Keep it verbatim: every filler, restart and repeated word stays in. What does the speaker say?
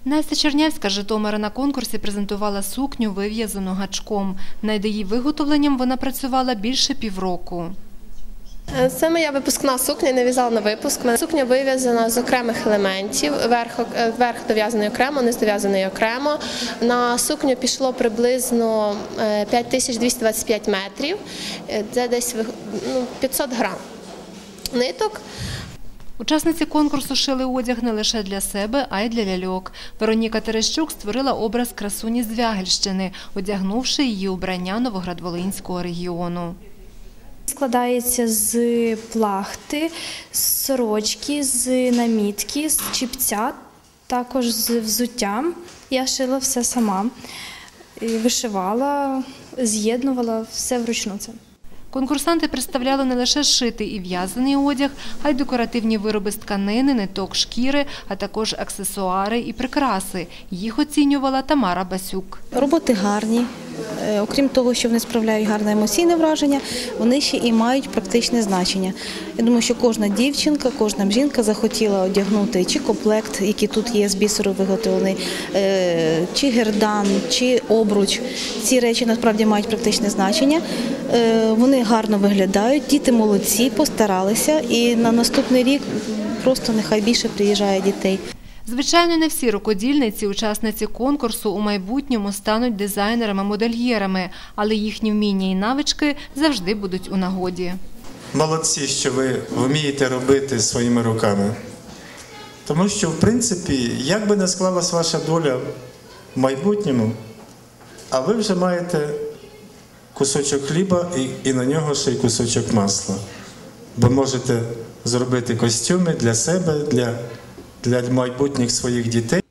Настя Чернявська з Житомира на конкурсі презентувала сукню, вив'язану гачком. Над її виготовленням вона працювала більше півроку. Це моя випускна сукня, не в'язала на випуск. Сукня вив'язана з окремих елементів, верх, верх дов'язаний окремо, низ дов'язаний окремо. На сукню пішло приблизно п'ять тисяч двісті двадцять п'ять метрів, це десь ну, п'ятсот грам ниток. Учасниці конкурсу шили одяг не лише для себе, а й для ляльок. Вероніка Терещук створила образ красуні з Звягельщини, одягнувши її убрання Новоград-Волинського регіону. Складається з плахти, з сорочки, з намітки, з чіпця, також з взуттям. Я шила все сама, вишивала, з'єднувала все вручну. Конкурсанти представляли не лише зшитий і в'язаний одяг, а й декоративні вироби з тканини, ниток, шкіри, а також аксесуари і прикраси. Їх оцінювала Тамара Басюк. Роботи гарні. Окрім того, що вони справляють гарне емоційне враження, вони ще і мають практичне значення. Я думаю, що кожна дівчинка, кожна жінка захотіла одягнути чи комплект, який тут є з бісеру виготовлений, чи гердан, чи обруч. Ці речі насправді мають практичне значення. Вони гарно виглядають, діти молодці, постаралися, і на наступний рік просто нехай більше приїжджає дітей. Звичайно, не всі рукодільниці, учасниці конкурсу у майбутньому стануть дизайнерами-модельєрами, але їхні вміння і навички завжди будуть у нагоді. Молодці, що ви вмієте робити своїми руками. Тому що, в принципі, як би не склалась ваша доля в майбутньому, а ви вже маєте кусочок хліба і, і на нього ще й кусочок масла. Бо можете зробити костюми для себе, для, для майбутніх своїх дітей.